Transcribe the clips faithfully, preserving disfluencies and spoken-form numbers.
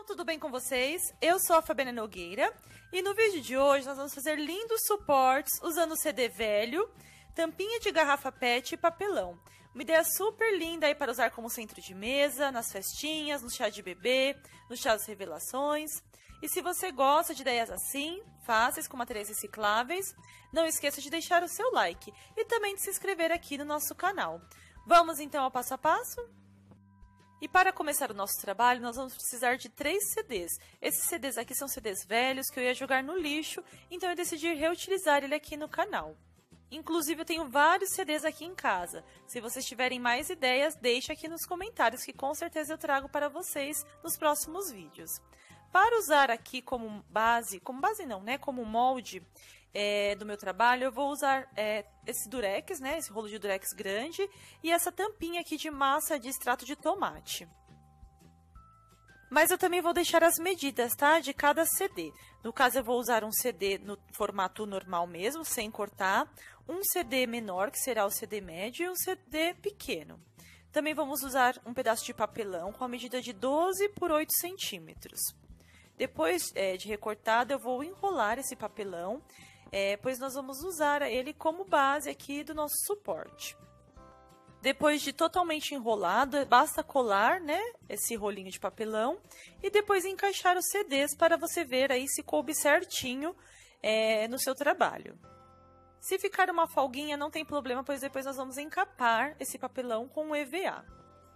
tudo bem com vocês? Eu sou a Fabiana Nogueira e no vídeo de hoje nós vamos fazer lindos suportes usando C D velho, tampinha de garrafa pet e papelão. Uma ideia super linda aí para usar como centro de mesa, nas festinhas, no chá de bebê, no chá das revelações. E se você gosta de ideias assim, fáceis, com materiais recicláveis, não esqueça de deixar o seu like e também de se inscrever aqui no nosso canal. Vamos então ao passo a passo? E para começar o nosso trabalho, nós vamos precisar de três C Ds. Esses C Ds aqui são C Ds velhos que eu ia jogar no lixo, então eu decidi reutilizar ele aqui no canal. Inclusive, eu tenho vários C Ds aqui em casa. Se vocês tiverem mais ideias, deixe aqui nos comentários, que com certeza eu trago para vocês nos próximos vídeos. Para usar aqui como base, como base não, né, como molde é, do meu trabalho, eu vou usar é, esse durex, né, esse rolo de durex grande e essa tampinha aqui de massa de extrato de tomate. Mas eu também vou deixar as medidas, tá, de cada C D. No caso, eu vou usar um C D no formato normal mesmo, sem cortar, um C D menor, que será o C D médio, e um C D pequeno. Também vamos usar um pedaço de papelão com a medida de doze por oito centímetros. Depois é, de recortado, eu vou enrolar esse papelão, é, pois nós vamos usar ele como base aqui do nosso suporte. Depois de totalmente enrolado, basta colar, né, esse rolinho de papelão e depois encaixar os C Ds para você ver aí se coube certinho é, no seu trabalho. Se ficar uma folguinha, não tem problema, pois depois nós vamos encapar esse papelão com o E V A.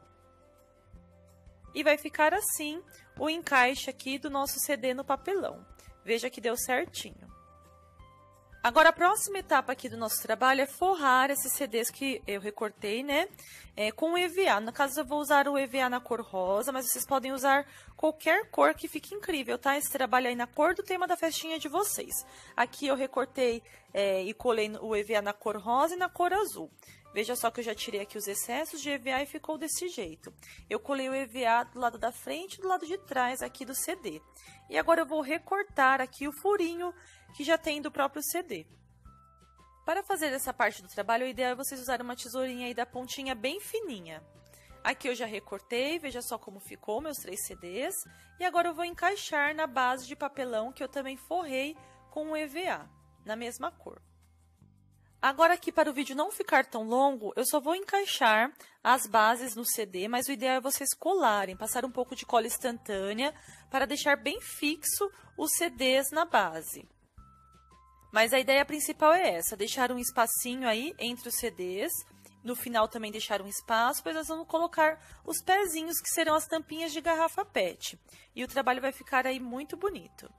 E vai ficar assim o encaixe aqui do nosso C D no papelão. Veja que deu certinho. Agora, a próxima etapa aqui do nosso trabalho é forrar esses C Ds que eu recortei, né, é, com o E V A. No caso, eu vou usar o E V A na cor rosa, mas vocês podem usar qualquer cor que fique incrível, tá? Esse trabalho aí na cor do tema da festinha de vocês. Aqui eu recortei é, e colei o E V A na cor rosa e na cor azul. Veja só que eu já tirei aqui os excessos de E V A e ficou desse jeito. Eu colei o E V A do lado da frente e do lado de trás aqui do C D. E agora eu vou recortar aqui o furinho que já tem do próprio C D. Para fazer essa parte do trabalho, o ideal é vocês usarem uma tesourinha aí da pontinha bem fininha. Aqui eu já recortei, veja só como ficou meus três C Ds. E agora eu vou encaixar na base de papelão que eu também forrei com o E V A, na mesma cor. Agora aqui, para o vídeo não ficar tão longo, eu só vou encaixar as bases no C D, mas o ideal é vocês colarem, passar um pouco de cola instantânea para deixar bem fixo os C Ds na base. Mas a ideia principal é essa, deixar um espacinho aí entre os C Ds, no final também deixar um espaço, pois nós vamos colocar os pezinhos que serão as tampinhas de garrafa pet. E o trabalho vai ficar aí muito bonito.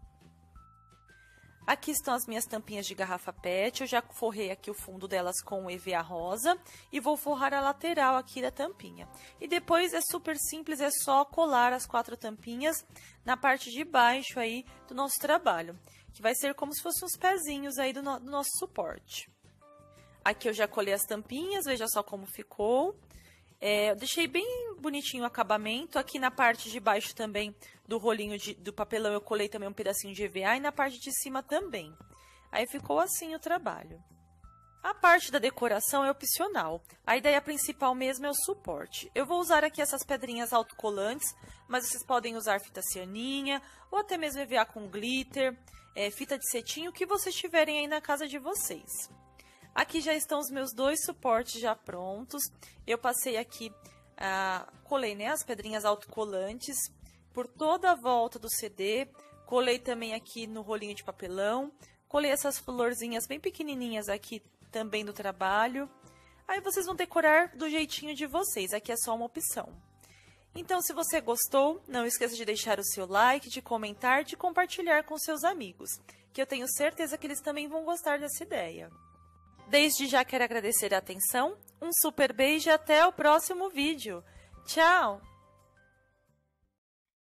Aqui estão as minhas tampinhas de garrafa pet, eu já forrei aqui o fundo delas com o E V A rosa e vou forrar a lateral aqui da tampinha. E depois é super simples, é só colar as quatro tampinhas na parte de baixo aí do nosso trabalho, que vai ser como se fossem os pezinhos aí do, no, do nosso suporte. Aqui eu já colei as tampinhas, veja só como ficou. É, eu deixei bem bonitinho o acabamento. Aqui na parte de baixo também do rolinho de, do papelão eu colei também um pedacinho de E V A e na parte de cima também. Aí ficou assim o trabalho. A parte da decoração é opcional. A ideia principal mesmo é o suporte. Eu vou usar aqui essas pedrinhas autocolantes, mas vocês podem usar fita cianinha ou até mesmo E V A com glitter, é, fita de cetim, o que vocês tiverem aí na casa de vocês. Aqui já estão os meus dois suportes já prontos. Eu passei aqui, ah, colei, né, as pedrinhas autocolantes por toda a volta do C D. Colei também aqui no rolinho de papelão. Colei essas florzinhas bem pequenininhas aqui também do trabalho. Aí vocês vão decorar do jeitinho de vocês. Aqui é só uma opção. Então, se você gostou, não esqueça de deixar o seu like, de comentar, de compartilhar com seus amigos, que eu tenho certeza que eles também vão gostar dessa ideia. Desde já quero agradecer a atenção, um super beijo e até o próximo vídeo. Tchau!